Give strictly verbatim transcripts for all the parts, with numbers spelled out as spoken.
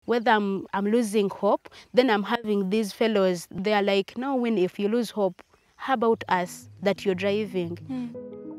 Whether I'm, I'm losing hope, then I'm having these fellows, they are like, no, Winnie, if you lose hope, how about us that you're driving? Mm.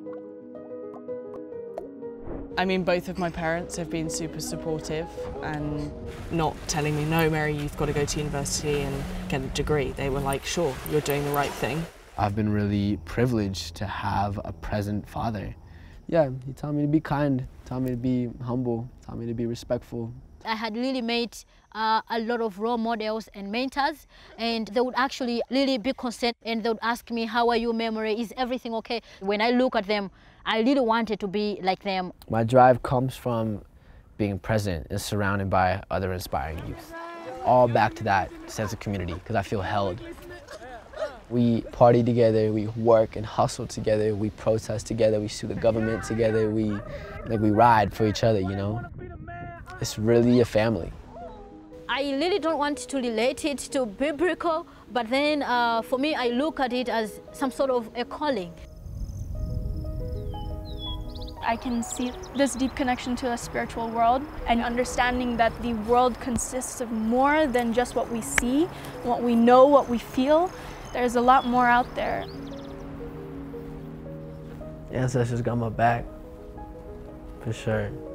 I mean, both of my parents have been super supportive and not telling me, no, Mary, you've got to go to university and get a degree. They were like, sure, you're doing the right thing. I've been really privileged to have a present father. Yeah, he taught me to be kind, taught me to be humble, taught me to be respectful. I had really made uh, a lot of role models and mentors, and they would actually really be concerned, and they would ask me, how are you, Memory? Is everything okay? When I look at them, I really wanted to be like them. My drive comes from being present and surrounded by other inspiring youth. All back to that sense of community, because I feel held. We party together, we work and hustle together, we protest together, we sue the government together, we, like, we ride for each other, you know? It's really a family. I really don't want to relate it to biblical, but then uh, for me, I look at it as some sort of a calling. I can see this deep connection to a spiritual world and understanding that the world consists of more than just what we see, what we know, what we feel. There's a lot more out there. Ancestors got my back, for sure.